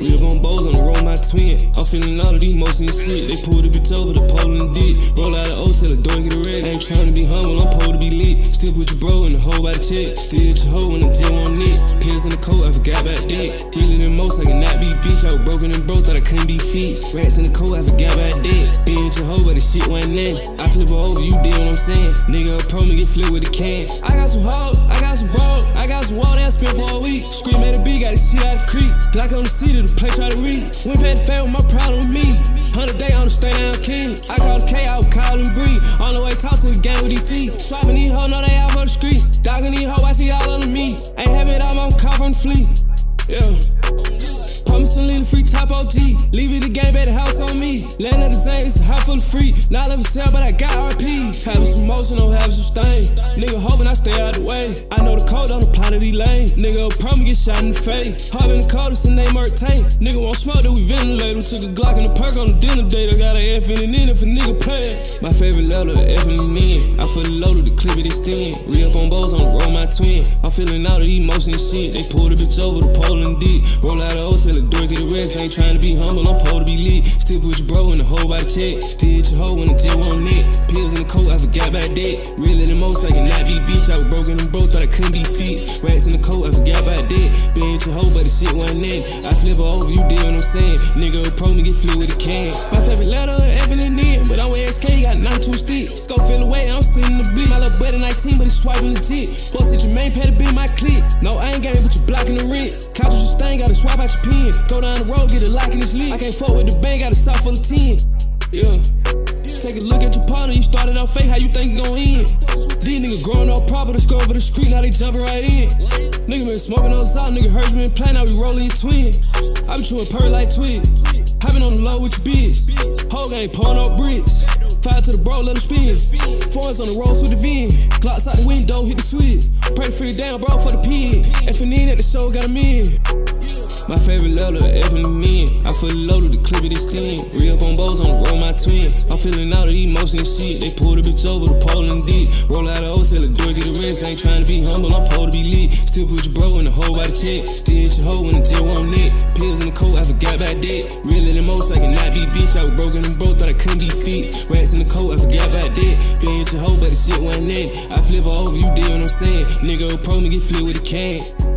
Real gon' bows on the road, my twin. I'm feeling all of these emotions and shit. They pulled the bitch over the pole and dick. Roll out the O, sell the door, get it red. Ain't tryna be humble, I'm supposed to be lit. Still put your bro in the hole by the check. Still hit your hoe when the tail on it. Pills in the coat, I forgot about that. Really than most, I cannot be bitch. I was broken and broke, thought I couldn't be fixed. Rats in the coat, I forgot about that. Been hit your hoe, but the shit wasn't that. I flip her over, you did what I'm saying. Nigga pro me, get flipped with a can. I got some hoes, I got some bro, I got some water that I spent for a week. Scream at the beat, got the shit out of the creek. Glock on the seat of the play, try to read. Went back to fan with my problem with me. 100 day on the straight down king. I called the K, I was calling Bree. On the way, talk to the gang with DC. Swapping these hoes, know they out for the street. Dogging these hoes, I see all under me. Ain't having it, I'm on call from the fleet. Yeah. Pump me some lean free top OG. Leave it the game, bet the house on me. Land of the Zane, it's a house full of free. Not never sell, but I got RP. Having some motion, don't have some stain. Nigga hoping I stay out the way. I know the code don't apply to these lanes. Nigga pro me get shot in the face. Hop in the coldest and they murk tank. Nigga won't smoke, then we ventilate him. Took a Glock and a perk on the dinner date. I got a F in it if a nigga play it. My favorite letter, F in the in. I feel the load of the clip it extend. Re-up on bows on the road, my twin. I'm feeling all of these emotions and shit. They pulled the bitch over the pole and dick. Roll out the O, sell the door, get a rest. Ain't trying to be humble, I'm supposed to be lit. Still put your bro in the hole by the check. Still hit your hoe when the jet won't net. Pills in the coat, I forgot about that. Really the most, I cannot be bitch. I was broken and broke, thought I couldn't be fit. Rats in the coat, I forgot about that. Been hit your hoe, but the shit wasn't that. I flip her over, you did what I'm saying. Nigga pro me, get flipped with a can. My favorite letter, F in the end. But I'm with XK, got 92 sticks. Scope fell away, I'm sitting in the bleed. My little buddy 19, but he swiping legit. Boss at your main pad to be my clique. No, I ain't game, but you blocking the rent. Couches you stain, gotta swap out your pen. Go down the road, get a lock in this league. I can't fuck with the bank, got a sock full of 10. Yeah. Take a look at your partner, you started out fake, how you think you gon' end? These niggas growing up proper, to scroll over the street, now they jumping right in. Nigga been smoking on salt, nigga heard you been playing, now we rolling your twin. I been chewing purr like twig. Hopping on the low with your bitch. Whole gang pulling up bricks. Fire to the bro, let him spin. Foreigns on the road with the VIN. Glocks out the window, hit the switch. Pray to free down, bro, for the pin. If a need at the show, got him in. My favorite letter, F in the men. I feel loaded, the clip it extend. Re-up on bows on the road, my twin. I'm feeling all of these emotions and shit. They pulled the bitch over the pole and dick. Roll out the O, sell the door, get a rest. Ain't trying to be humble, I'm supposed to be lit. Still put your bro in the hole by the check. Still hit your hoe when the jet won't net. Pills in the coat, I forgot about that. Really the most, I cannot be bitch. I was broken and broke, thought I couldn't be fit. Rats in the coat, I forgot about that. Been hit your hoe, but the shit wasn't that. I flip her over, you did what I'm saying. Nigga pro me, get flipped with a can.